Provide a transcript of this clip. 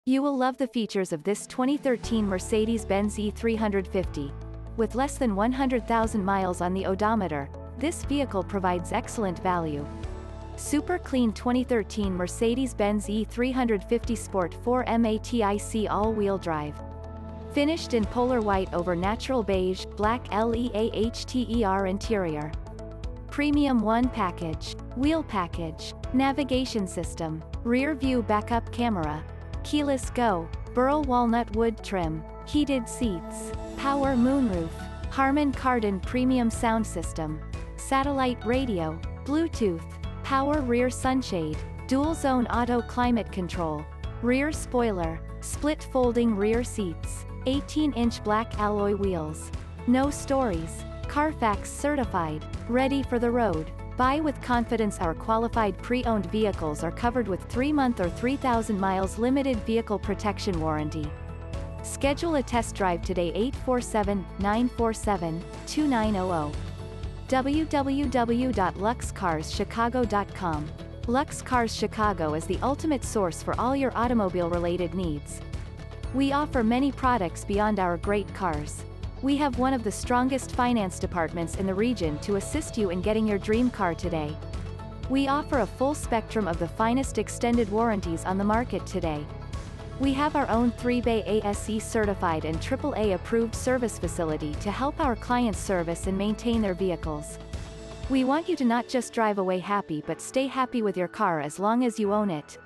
You will love the features of this 2013 Mercedes-Benz E350. With less than 100,000 miles on the odometer, this vehicle provides excellent value. Super clean 2013 Mercedes-Benz E350 Sport 4 MATIC all-wheel drive. Finished in polar white over natural beige, black LEAHTER interior. Premium 1 package. Wheel package. Navigation system. Rear view backup camera. Keyless go. Burl walnut wood trim. Heated seats. Power moonroof. Harman Kardon premium sound system. Satellite radio. Bluetooth. Power rear sunshade. Dual zone auto climate control. Rear spoiler. Split folding rear seats. 18-inch black alloy wheels. No stories. Carfax certified. Ready for the road. Buy with confidence. Our qualified pre-owned vehicles are covered with 3-month or 3,000 miles limited vehicle protection warranty. Schedule a test drive today. 847-947-2900. www.luxcarschicago.com. Lux Cars Chicago is the ultimate source for all your automobile-related needs. We offer many products beyond our great cars. We have one of the strongest finance departments in the region to assist you in getting your dream car today. We offer a full spectrum of the finest extended warranties on the market today. We have our own 3-bay ASE certified and AAA approved service facility to help our clients service and maintain their vehicles. We want you to not just drive away happy but stay happy with your car as long as you own it.